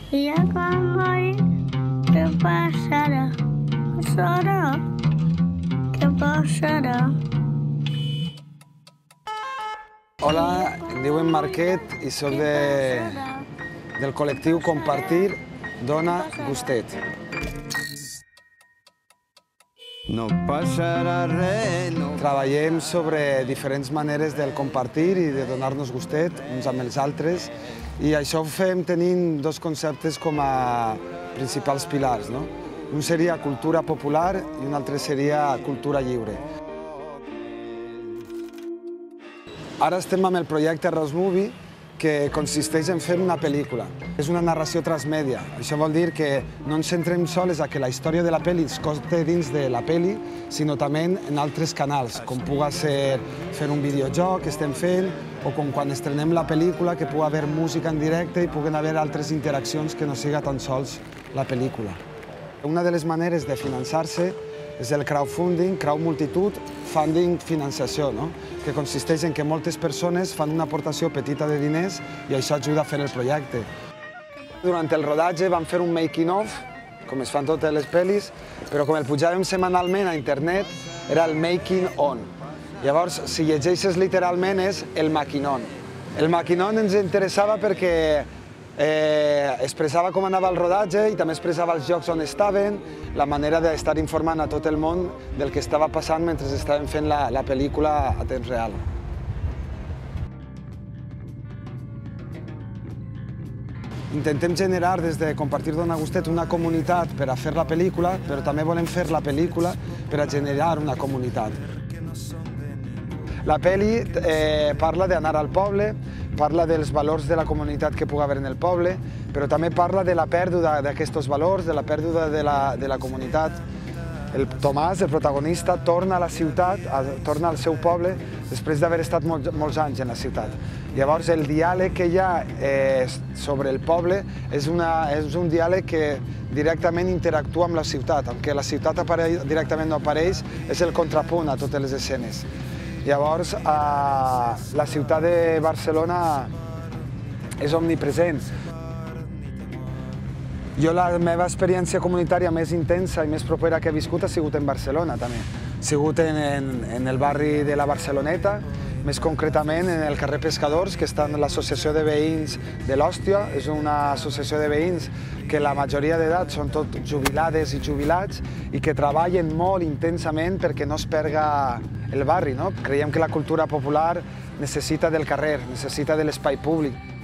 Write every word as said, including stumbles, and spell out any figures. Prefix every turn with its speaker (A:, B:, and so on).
A: I ja quan morir, què passarà? Passarà? Què passarà?
B: Hola, em diuen Marquet i soc de, del col·lectiu Compartir, dóna, gustet.
C: No passarà res, no...
B: Treballem sobre diferents maneres del compartir i de donar-nos gustet uns amb els altres, i això ho fem tenint dos conceptes com a principals pilars, no? Un seria cultura popular i un altre seria cultura lliure. Ara estem amb el projecte Arròs Movie, que consisteix en fer una pel·lícula. És una narració transmèdia. Això vol dir que no ens centrem sols a que la història de la pel·li es conte dins de la pel·li, sinó també en altres canals, com pugui ser fer un videojoc que estem fent, o com quan estrenem la pel·lícula, que pugui haver música en directe i puguen haver altres interaccions que no siga tan sols la pel·lícula. Una de les maneres de finançar-se és el crowdfunding, crowd multitud, funding financiació, no? Que consisteix en que moltes persones fan una aportació petita de diners i això ajuda a fer el projecte. Durant el rodatge vam fer un making-of, com es fan totes les pel·lis, però com el pujàvem setmanalment a internet, era el making-on. Llavors, si llegeixes literalment, és el maquinon. El maquinon ens interessava perquè Eh, expressava com anava el rodatge i també expressava els llocs on estaven, la manera d'estar informant a tot el món del que estava passant mentre estàvem fent la, la pel·lícula a temps real. Intentem generar des de Compartir Dona Gustet una comunitat per a fer la pel·lícula, però també volem fer la pel·lícula per a generar una comunitat. La pel·li eh, parla d'anar al poble, parla dels valors de la comunitat que pugui haver en el poble, però també parla de la pèrdua d'aquests valors, de la pèrdua de la, de la comunitat. El Tomàs, el protagonista, torna a la ciutat, a, torna al seu poble, després d'haver estat molt, molts anys en la ciutat. Llavors, el diàleg que hi ha eh, sobre el poble és, una, és un diàleg que directament interactua amb la ciutat, aunque la ciutat apareix, directament no apareix, és el contrapunt a totes les escenes. Llavors, la ciutat de Barcelona és omnipresent. Jo la meva experiència comunitària més intensa i més propera que he viscut ha sigut en Barcelona, també. He sigut en el barri de la Barceloneta, més concretament en el carrer Pescadors, que està en l'associació de veïns de l'Hòstia. És una associació de veïns que la majoria d'edat són tot jubilades i jubilats i que treballen molt intensament perquè no es perga el barri, no? Creiem que la cultura popular necessita del carrer, necessita de l'espai públic.